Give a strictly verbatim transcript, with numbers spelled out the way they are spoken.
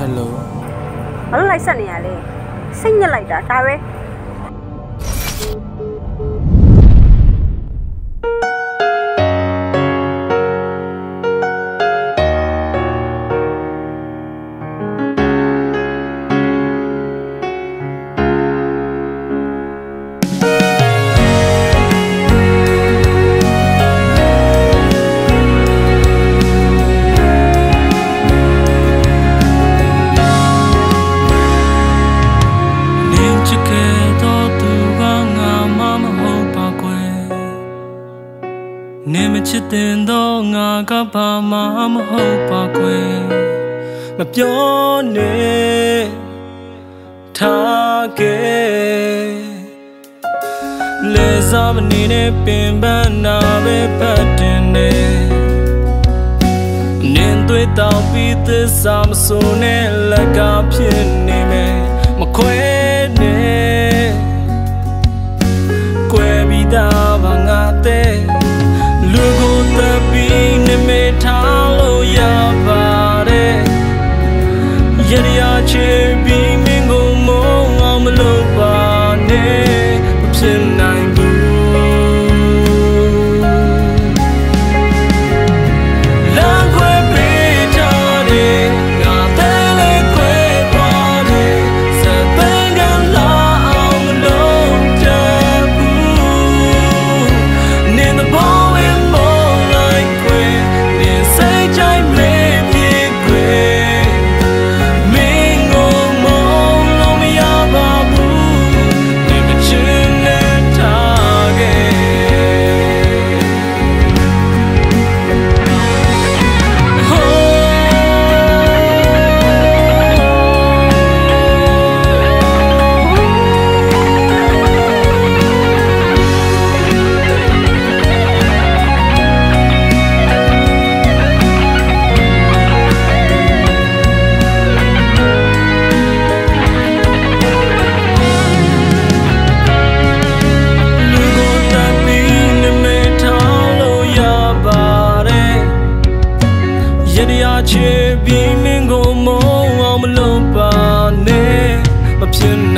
Hello ဘာလို့လိုက်ဆက်နေရလဲစိတ်ညစ်လိုက်တာဒါပဲနေမချစ်တဲ့တော့ငါကဘာမှမဟုတ်ပါကွယ်မပြောနဲ့ထားခဲ့လဲစားမနေနဲ့ပင်ပန်းနာပဲပတ်တင်နေနင်းသွေးတောင်ပြီးသစ္စာမဆိုနဲ့လက်ကဖြစ်နေမယ်မခွဲနဲ့ကွယ်ပြီးသားဘာငါတဲ့လူကိုတပ်ပြီးနေမေထားလို့ရပါတယ်ရရချေပြီးမင်းကိုမုန်းအောင်မလုပ်ပါနဲ့မဖြစ်နိုင်ဘူးလမ်းခွဲပေးထားတယ်ငါတဲ့လေခွဲသွားတယ်စံပင်ကလာအောင်မလုပ်တတ်ဘူးနေthe ballချေပြီးမင်းကိုမုန်းအောင်မလုပ်ပါနဲ့မဖြစ်